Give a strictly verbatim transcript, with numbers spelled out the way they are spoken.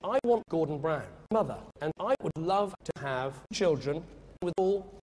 I want Gordon Brown, mother, and I would love to have children with all